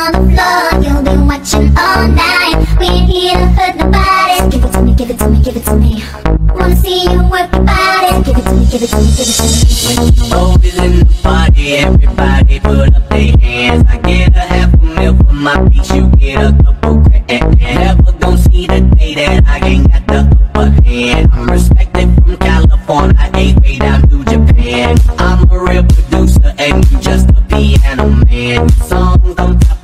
on the floor, you'll be watching all night. We ain't here to hurt nobody. So give it to me, give it to me, give it to me. Wanna see you work your body. So give it to me, give it to me, give it to me. When the stove is in the party, everybody put up their hands. I get a half a meal for my beats, you get a couple grand. Never gon' see the day that I ain't got the upper hand. I'm respected from California, way down to Japan. I'm a real producer and you just a piano man. Songs on top